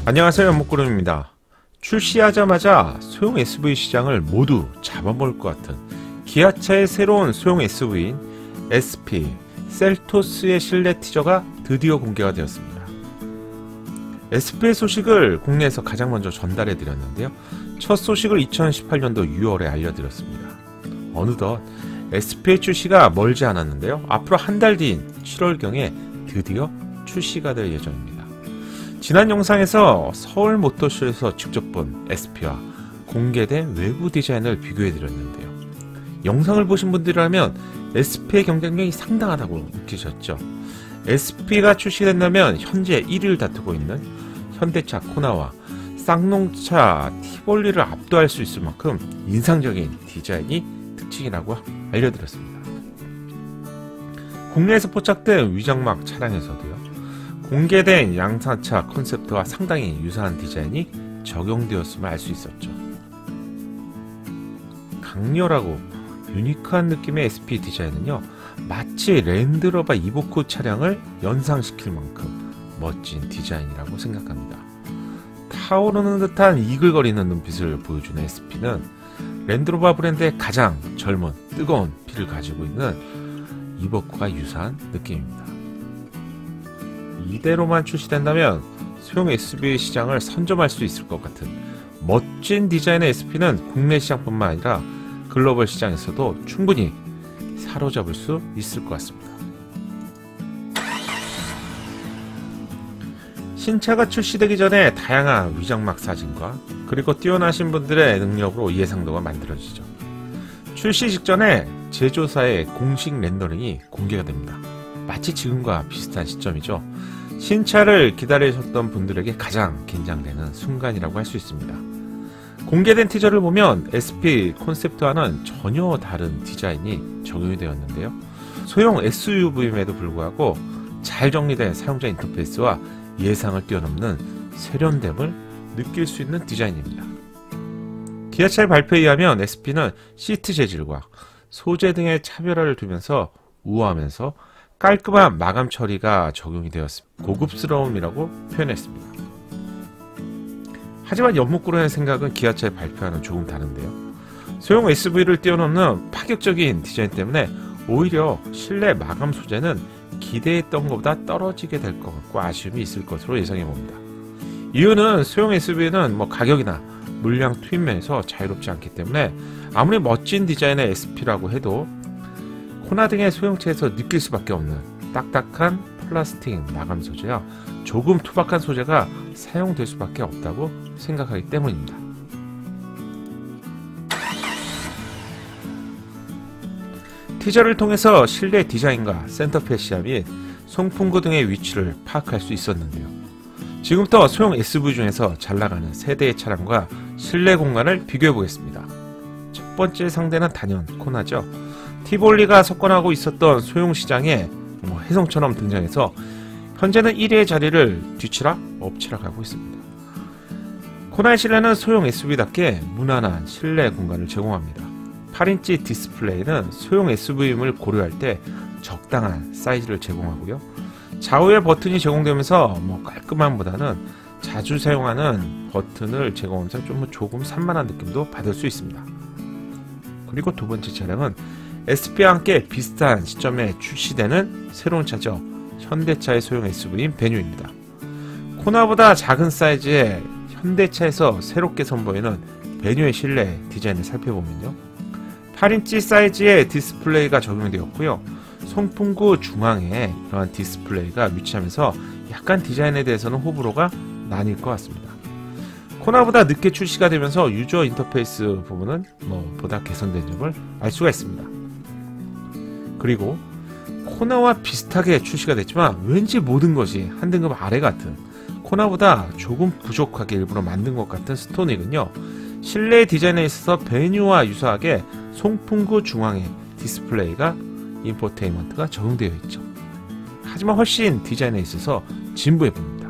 안녕하세요, 연목구름입니다. 출시하자마자 소형 SUV 시장을 모두 잡아먹을 것 같은 기아차의 새로운 소형 SUV인 SP 셀토스의 실내 티저가 드디어 공개가 되었습니다. SP의 소식을 국내에서 가장 먼저 전달해 드렸는데요. 첫 소식을 2018년도 6월에 알려드렸습니다. 어느덧 SP의 출시가 멀지 않았는데요. 앞으로 한 달 뒤인 7월경에 드디어 출시가 될 예정입니다. 지난 영상에서 서울 모터쇼에서 직접 본 SP와 공개된 외부 디자인을 비교해 드렸는데요. 영상을 보신 분들이라면 SP의 경쟁력이 상당하다고 느끼셨죠? SP가 출시된다면 현재 1위를 다투고 있는 현대차 코나와 쌍용차 티볼리를 압도할 수 있을 만큼 인상적인 디자인이 특징이라고 알려드렸습니다. 국내에서 포착된 위장막 차량에서도요, 공개된 양산차 콘셉트와 상당히 유사한 디자인이 적용되었음을 알 수 있었죠. 강렬하고 유니크한 느낌의 SP 디자인은요, 마치 랜드로버 이보크 차량을 연상시킬 만큼 멋진 디자인이라고 생각합니다. 타오르는 듯한 이글거리는 눈빛을 보여주는 SP는 랜드로버 브랜드의 가장 젊은 뜨거운 피를 가지고 있는 이보크와 유사한 느낌입니다. 이대로만 출시된다면 소형 SUV 시장을 선점할 수 있을 것 같은 멋진 디자인의 SP는 국내 시장뿐만 아니라 글로벌 시장에서도 충분히 사로잡을 수 있을 것 같습니다. 신차가 출시되기 전에 다양한 위장막 사진과 그리고 뛰어나신 분들의 능력으로 예상도가 만들어지죠. 출시 직전에 제조사의 공식 렌더링이 공개가 됩니다. 마치 지금과 비슷한 시점이죠. 신차를 기다리셨던 분들에게 가장 긴장되는 순간이라고 할 수 있습니다. 공개된 티저를 보면 SP 콘셉트와는 전혀 다른 디자인이 적용이 되었는데요. 소형 SUV임에도 불구하고 잘 정리된 사용자 인터페이스와 예상을 뛰어넘는 세련됨을 느낄 수 있는 디자인입니다. 기아차의 발표에 의하면 SP는 시트 재질과 소재 등의 차별화를 두면서 우아하면서 깔끔한 마감 처리가 적용이 되었습니다. 고급스러움이라고 표현했습니다. 하지만 연목구름의 생각은 기아차의 발표와는 조금 다른데요. 소형 SUV를 뛰어넘는 파격적인 디자인 때문에 오히려 실내 마감 소재는 기대했던 것보다 떨어지게 될 것 같고 아쉬움이 있을 것으로 예상해 봅니다. 이유는 소형 SUV는 가격이나 물량 투입 면에서 자유롭지 않기 때문에 아무리 멋진 디자인의 SP라고 해도 코나 등의 소형차에서 느낄 수밖에 없는 딱딱한 플라스틱 마감 소재와 조금 투박한 소재가 사용될 수밖에 없다고 생각하기 때문입니다. 티저를 통해서 실내 디자인과 센터 페시아 및 송풍구 등의 위치를 파악할 수 있었는데요. 지금부터 소형 SUV 중에서 잘나가는 세대의 차량과 실내 공간을 비교해 보겠습니다. 첫 번째 상대는 단연 코나죠. 티볼리가 석권하고 있었던 소형 시장에 혜성처럼 등장해서 현재는 1위의 자리를 뒤치락 엎치락 하고 있습니다. 코나의 실내는 소형 SUV답게 무난한 실내 공간을 제공합니다. 8인치 디스플레이는 소형 SUV임을 고려할 때 적당한 사이즈를 제공하고요. 좌우에 버튼이 제공되면서 깔끔함보다는 자주 사용하는 버튼을 제공하면서 조금 산만한 느낌도 받을 수 있습니다. 그리고 두 번째 차량은 SP와 함께 비슷한 시점에 출시되는 새로운 차죠. 현대차의 소형 SUV인 베뉴입니다. 코나보다 작은 사이즈의 현대차에서 새롭게 선보이는 베뉴의 실내 디자인을 살펴보면요. 8인치 사이즈의 디스플레이가 적용되었고요. 송풍구 중앙에 이러한 디스플레이가 위치하면서 약간 디자인에 대해서는 호불호가 나뉠 것 같습니다. 코나보다 늦게 출시가 되면서 유저 인터페이스 부분은 보다 개선된 점을 알 수가 있습니다. 그리고 코나와 비슷하게 출시가 됐지만 왠지 모든 것이 한 등급 아래 같은, 코나보다 조금 부족하게 일부러 만든 것 같은 스토닉은요, 실내 디자인에 있어서 베뉴와 유사하게 송풍구 중앙에 디스플레이가 인포테인먼트가 적용되어 있죠. 하지만 훨씬 디자인에 있어서 진부해 보입니다.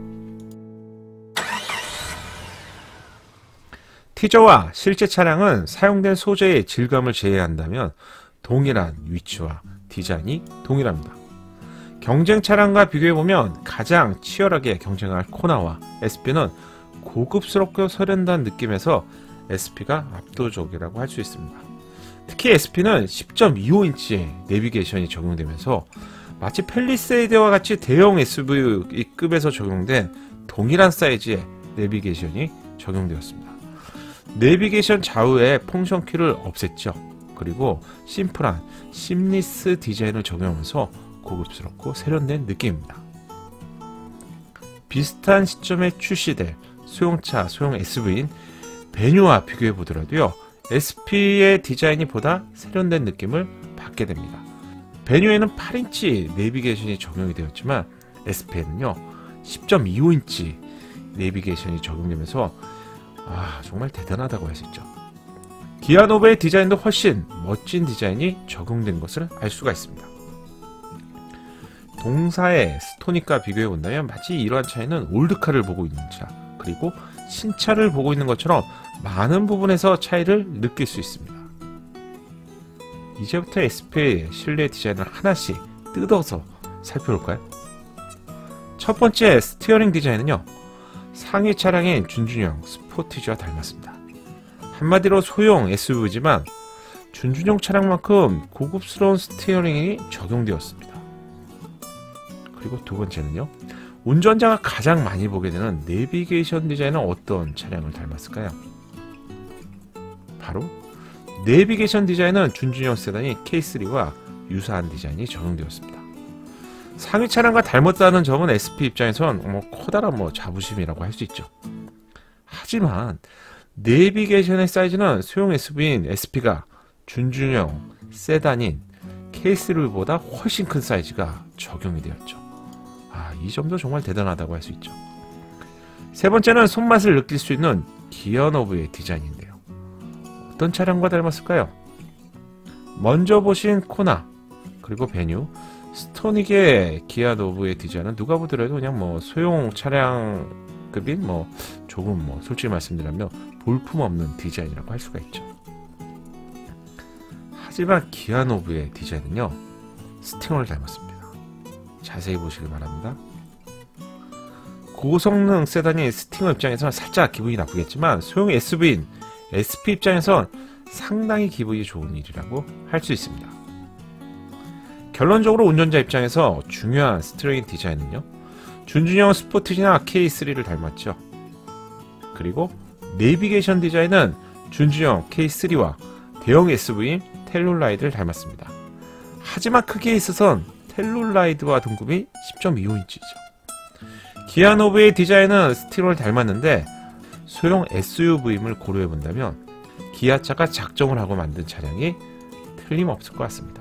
티저와 실제 차량은 사용된 소재의 질감을 제외한다면 동일한 위치와 디자인이 동일합니다. 경쟁 차량과 비교해보면 가장 치열하게 경쟁할 코나와 SP는 고급스럽고 세련된 느낌에서 SP가 압도적이라고 할 수 있습니다. 특히 SP는 10.25인치의 내비게이션이 적용되면서 마치 팰리세이드와 같이 대형 SUV급에서 적용된 동일한 사이즈의 내비게이션이 적용되었습니다. 내비게이션 좌우에 펑션 키를 없앴죠. 그리고 심플한 심리스 디자인을 적용하면서 고급스럽고 세련된 느낌입니다. 비슷한 시점에 출시될 소형차, 소형 SUV인 베뉴와 비교해보더라도요, SP의 디자인이 보다 세련된 느낌을 받게 됩니다. 베뉴에는 8인치 내비게이션이 적용이 되었지만 SP에는요 10.25인치 내비게이션이 적용되면서 정말 대단하다고 할 수 있죠. 기아 노브의 디자인도 훨씬 멋진 디자인이 적용된 것을 알 수가 있습니다. 동사의 스토닉과 비교해본다면 마치 이러한 차이는 올드카를 보고 있는 차, 그리고 신차를 보고 있는 것처럼 많은 부분에서 차이를 느낄 수 있습니다. 이제부터 SP의 실내 디자인을 하나씩 뜯어서 살펴볼까요? 첫 번째 스티어링 디자인은요, 상위 차량인 준준형 스포티지와 닮았습니다. 한마디로 소형 SUV지만 준준형 차량만큼 고급스러운 스티어링이 적용되었습니다. 그리고 두 번째는요, 운전자가 가장 많이 보게 되는 내비게이션 디자인은 어떤 차량을 닮았을까요? 바로 내비게이션 디자인은 준준형 세단이 K3와 유사한 디자인이 적용되었습니다. 상위 차량과 닮았다는 점은 SP 입장에선 커다란 자부심이라고 할 수 있죠. 하지만 내비게이션의 사이즈는 소형 SUV인 SP가 준준형 세단인 K3보다 훨씬 큰 사이즈가 적용이 되었죠. 이 점도 정말 대단하다고 할 수 있죠. 세 번째는 손맛을 느낄 수 있는 기어 노브의 디자인인데요. 어떤 차량과 닮았을까요? 먼저 보신 코나, 그리고 베뉴, 스토닉의 기아 노브의 디자인은 누가 보더라도 그냥 소형 차량급인 조금 솔직히 말씀드리면 볼품없는 디자인이라고 할 수가 있죠. 하지만 기아 노브의 디자인은요, 스팅어를 닮았습니다. 자세히 보시길 바랍니다. 고성능 세단인 스팅어 입장에서는 살짝 기분이 나쁘겠지만 소형 SUV인 SP 입장에선 상당히 기분이 좋은 일이라고 할 수 있습니다. 결론적으로 운전자 입장에서 중요한 스티어링 디자인은요, 준준형 스포티지나 K3를 닮았죠. 그리고 내비게이션 디자인은 준준형 K3와 대형 SUV인 텔룰라이드를 닮았습니다. 하지만 크기에 있어선 텔룰라이드와 동급이 10.25인치죠. 기아 노브의 디자인은 스티로를 닮았는데 소형 SUV임을 고려해본다면 기아차가 작정을 하고 만든 차량이 틀림없을 것 같습니다.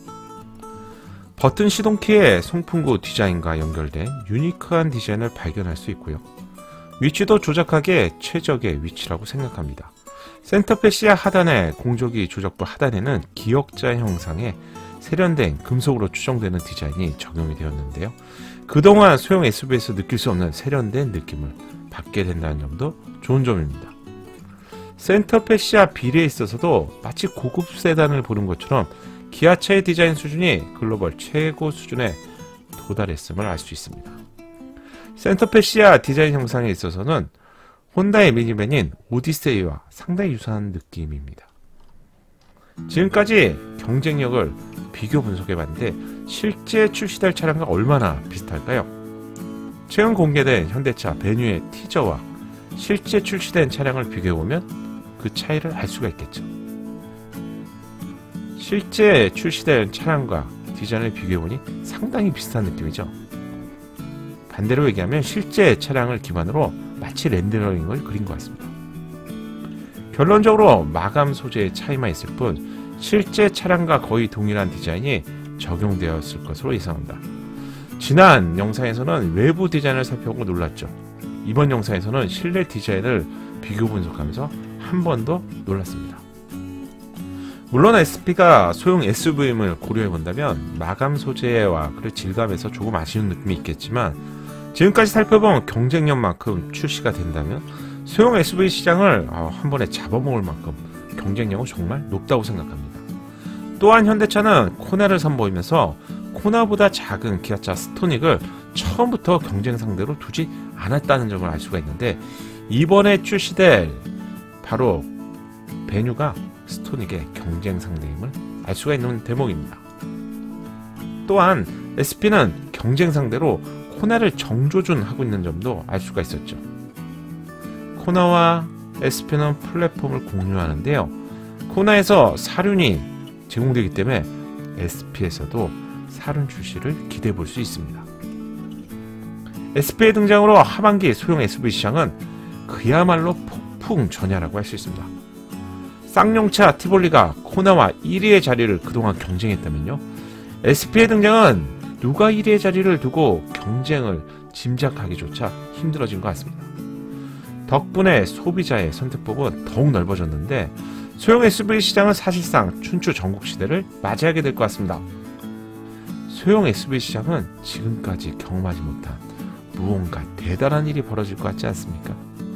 버튼 시동키의 송풍구 디자인과 연결된 유니크한 디자인을 발견할 수 있고요. 위치도 조작하기에 최적의 위치라고 생각합니다. 센터패시아 하단의 공조기 조작부 하단에는 기역자 형상의 세련된 금속으로 추정되는 디자인이 적용이 되었는데요. 그동안 소형 SUV에서 느낄 수 없는 세련된 느낌을 받게 된다는 점도 좋은 점입니다. 센터패시아 비례에 있어서도 마치 고급 세단을 보는 것처럼 기아차의 디자인 수준이 글로벌 최고 수준에 도달했음을 알 수 있습니다. 센터패시아 디자인 형상에 있어서는 혼다의 미니밴인 오디세이와 상당히 유사한 느낌입니다. 지금까지 경쟁력을 비교 분석해봤는데 실제 출시될 차량과 얼마나 비슷할까요? 최근 공개된 현대차 베뉴의 티저와 실제 출시된 차량을 비교해보면 그 차이를 알 수가 있겠죠. 실제 출시된 차량과 디자인을 비교해보니 상당히 비슷한 느낌이죠. 반대로 얘기하면 실제 차량을 기반으로 마치 렌더링을 그린 것 같습니다. 결론적으로 마감 소재의 차이만 있을 뿐 실제 차량과 거의 동일한 디자인이 적용되었을 것으로 예상합니다. 지난 영상에서는 외부 디자인을 살펴보고 놀랐죠. 이번 영상에서는 실내 디자인을 비교 분석하면서 한 번 더 놀랐습니다. 물론 SP가 소형 SUV임을 고려해본다면 마감 소재와 질감에서 조금 아쉬운 느낌이 있겠지만 지금까지 살펴본 경쟁력만큼 출시가 된다면 소형 SUV 시장을 한 번에 잡아먹을 만큼 경쟁력은 정말 높다고 생각합니다. 또한 현대차는 코나를 선보이면서 코나보다 작은 기아차 스토닉을 처음부터 경쟁 상대로 두지 않았다는 점을 알 수가 있는데, 이번에 출시될 바로 베뉴가 스토닉의 경쟁 상대임을 알 수가 있는 대목입니다. 또한 SP는 경쟁 상대로 코나를 정조준하고 있는 점도 알 수가 있었죠. 코나와 SP는 플랫폼을 공유하는데요. 코나에서 사륜이 제공되기 때문에 SP에서도 사륜 출시를 기대해 볼 수 있습니다. SP의 등장으로 하반기 소형 SUV 시장은 그야말로 폭풍전야라고 할 수 있습니다. 쌍용차 티볼리가 코나와 1위의 자리를 그동안 경쟁했다면요, SP의 등장은 누가 1위의 자리를 두고 경쟁을 짐작하기조차 힘들어진 것 같습니다. 덕분에 소비자의 선택법은 더욱 넓어졌는데, 소형 SUV 시장은 사실상 춘추 전국시대를 맞이하게 될 것 같습니다. 소형 SUV 시장은 지금까지 경험하지 못한 무언가 대단한 일이 벌어질 것 같지 않습니까?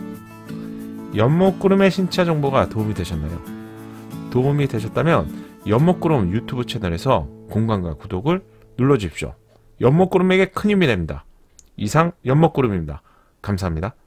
연목구름의 신차 정보가 도움이 되셨나요? 도움이 되셨다면 연목구름 유튜브 채널에서 공감과 구독을 눌러주십시오. 연목구름에게 큰 힘이 됩니다. 이상 연목구름입니다. 감사합니다.